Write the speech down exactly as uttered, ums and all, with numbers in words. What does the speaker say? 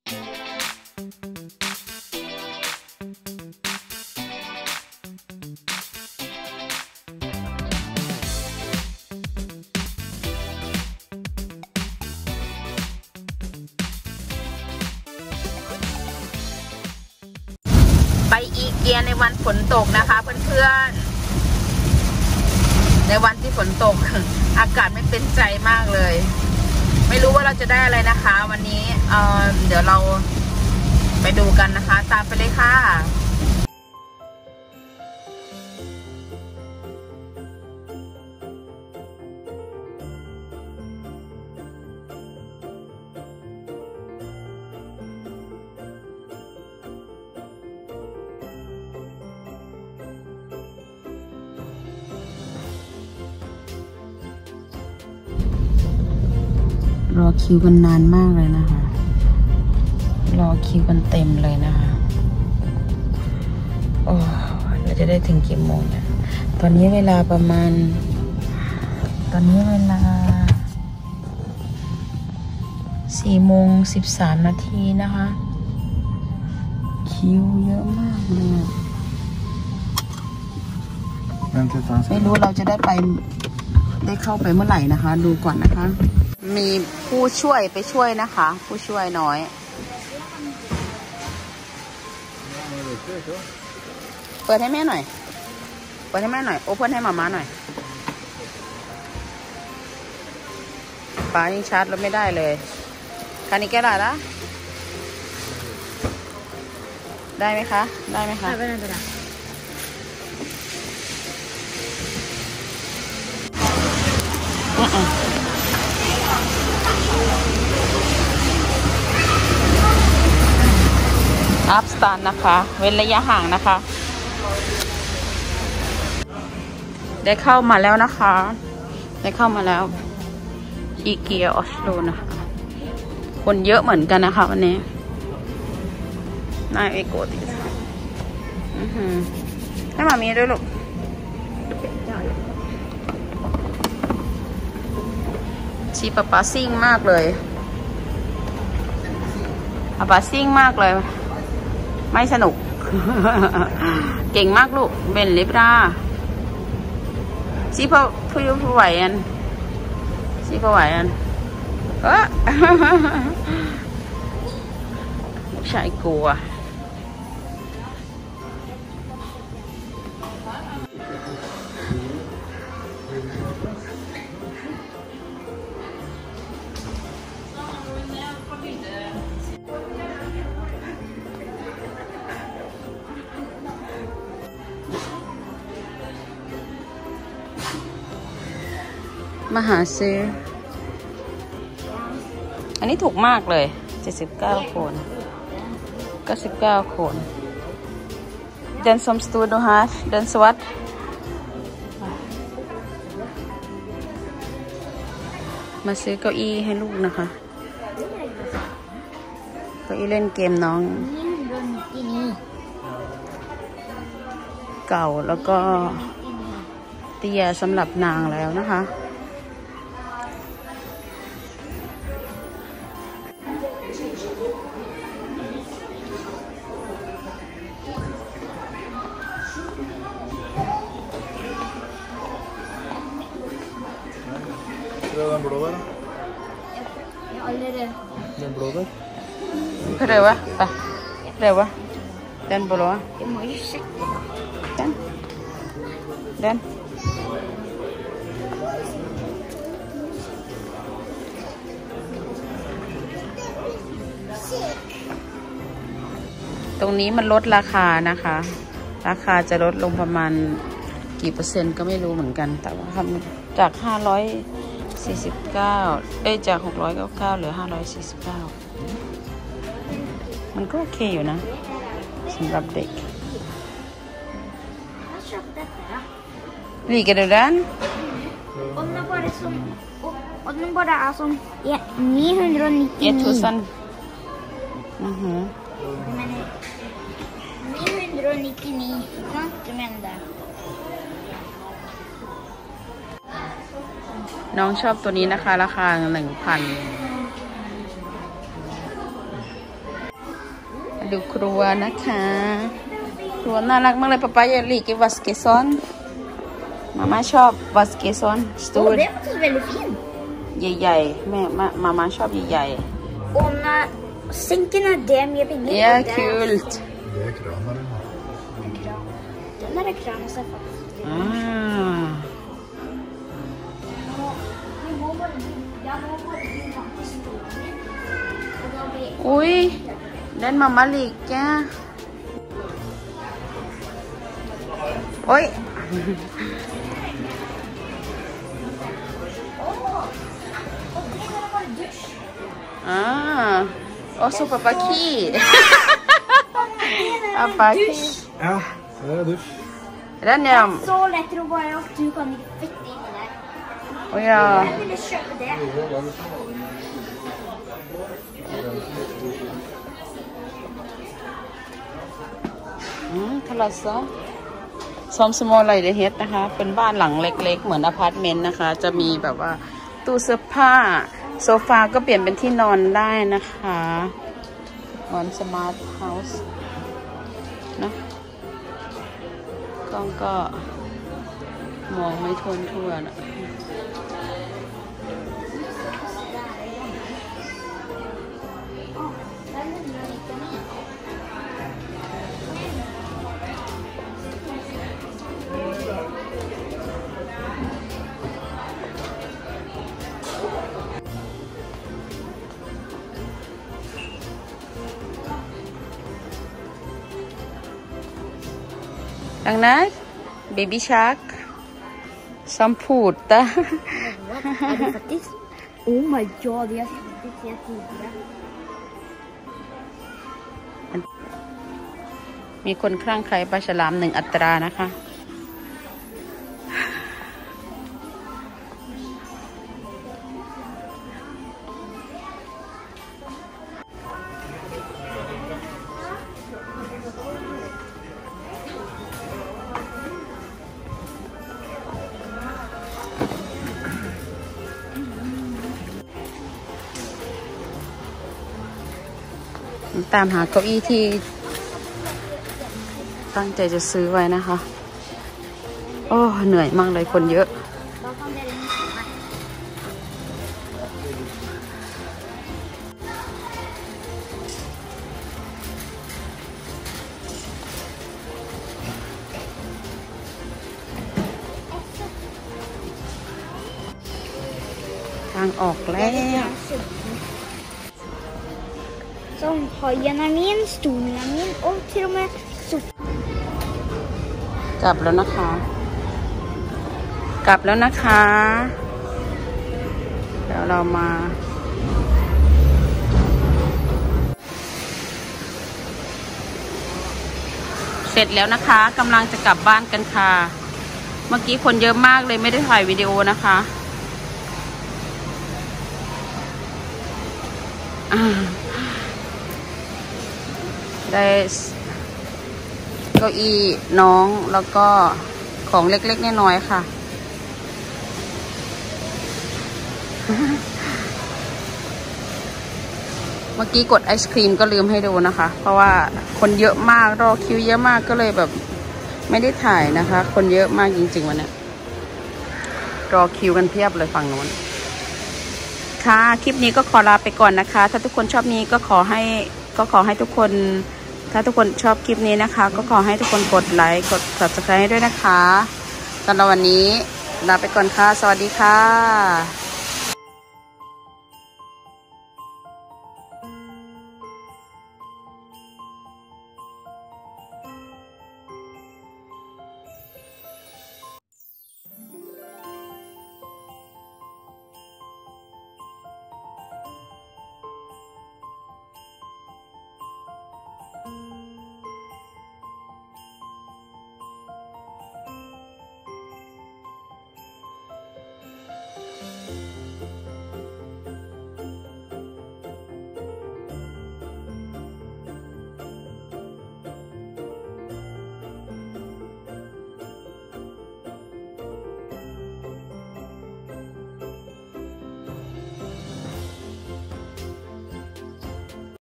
ไปอีเกียในวันฝนตกนะคะเพื่อนๆในวันที่ฝนตกอากาศไม่เป็นใจมากเลยไม่รู้ว่าเราจะได้อะไรนะคะวันนี้เอ่อเดี๋ยวเราไปดูกันนะคะตามไปเลยค่ะรอคิวกันนานมากเลยนะคะรอคิวกันเต็มเลยนะคะโอ้เราจะได้ถึงกี่โมงเนี่ยตอนนี้เวลาประมาณตอนนี้เวลาสี่โมงสิบสามนาทีนะคะคิวเยอะมากเลยไม่รู้เราจะได้ไปได้เข้าไปเมื่อไหร่นะคะดูก่อนนะคะมีผู้ช่วยไปช่วยนะคะผู้ช่วยน้อยเปิดให้แม่หน่อยเปิดให้แม่หน่อยโอเพ่นให้มาม่าหน่อยป้ายังชาร์จรถไม่ได้เลยคันนี้แก้ได้ละได้ไหมคะได้ไหมคะไม่ได้ไม่ได้อัพสตาร์นะคะเว้นระยะห่างนะคะได้เข้ามาแล้วนะคะได้เข้ามาแล้วอีเกียออสโลนะคะคนเยอะเหมือนกันนะคะวันนี้นายเอโกติให้มามีด้วยลูกชีปะปาซิ่งมากเลยปะปาซิ่งมากเลยไม่สนุก เก่งมากลูกเบนลิบราชีพพูดพูดไหวอันชีพไหวอันเออชายกลัวมาหาซื้ออันนี้ถูกมากเลยเจ็ดสิบเก้าคนเก้าสิบเก้าคนเดินสมสตูดูฮะเดินสวัสดมาซื้อเก้าอี้ให้ลูกนะคะเก้าอี้เล่นเกมน้องเก่าแล้วก็เตี้ยสำหรับนางแล้วนะคะ Den blå der? Ja, allerede. Den blå der? Prøve. Ja. Prøve. Den blå. Jeg må jo sjekke. Den. Den. ตรงนี้มันลดราคานะคะราคาจะลดลงประมาณกี่เปอร์เซ็นต์ก็ไม่รู้เหมือนกันแต่ว่าจากห้าร้อยสี่สิบเก้าเอ้ยจากหกร้อยเก้าสิบเก้าเหลือห้าร้อยสี่สิบเก้ามันก็โอเคอยู่นะสำหรับเด็กนี่กันดูด้าน Og den er bare sånn Og den bare er sånn ni hundre nittini. ett tusen. Mhm. Du mener ni hundre nittini, sant? Du mener det? น้องชอบตัวนี้นะคะราคาหนึ่งพันดูครัวนะคะครัวน่ารักมากเลยป๊าป๊าอยากลีกิวัสเกซอนมาม่าชอบวัสเกซอนสตูดใหญ่ๆแม่มามาม่าชอบใหญ่ๆ Och när sinken är där med pengar. Ja, kul. Det är kranaren. Den är kranen så faktiskt. Ah. Ui, den mamma liker. Oi. Ah, och så pappa ki. Pappa ki. Ja, det är dusch. Den är... Så lätt att bara och du kan inte fitta in där. Och ja. Jag ville köpa det. Mm, ทะเลซะซอมสมอลไลเดเฮดนะคะเป็นบ้านหลังเล็กๆเหมือนอพาร์ตเมนต์นะคะจะมีแบบว่าตู้เสื้อผ้าโซฟาก็เปลี่ยนเป็นที่นอนได้นะคะเหมือนสมาร์ทเฮาส์นะกล้องก็มองไม่ทวนทั่วนะดังนั้นเบบี้ชาร์กสัมพูดตา Är det faktiskt? Oh my god, jag har faktiskt helt tidigare. มีคนคลั่งไคล้ปลาฉลามหนึ่งอัตรานะคะตามหาเก้าอี้ที่ตั้งใจจะซื้อไว้นะคะโอ้เหนื่อยมากเลยคนเยอะทางออกแล้ว Som hojarna min, stolarna min och till och med soffan. กลับแล้วนะคะ กลับแล้วนะคะเดี๋ยวเรามาเสร็จแล้วนะคะกำลังจะกลับบ้านกันค่ะเมื่อกี้คนเยอะมากเลยไม่ได้ถ่ายวิดีโอนะคะได้เก้าอี้น้องแล้วก็ของเล็กๆน้อยๆค่ะเมื่อกี้กดไอศครีมก็ลืมให้ดูนะคะเพราะว่าคนเยอะมากรอคิวเยอะมากก็เลยแบบไม่ได้ถ่ายนะคะคนเยอะมากจริงๆวันนี้รอคิวกันเพียบเลยฝั่งโน้นค่ะคลิปนี้ก็ขอลาไปก่อนนะคะถ้าทุกคนชอบนี้ก็ขอให้ก็ขอให้ทุกคนถ้าทุกคนชอบคลิปนี้นะคะก็ขอให้ทุกคนกดไลค์กด ซับสไครบ์ ให้ด้วยนะคะสำหรับวันนี้ลาไปก่อนค่ะสวัสดีค่ะ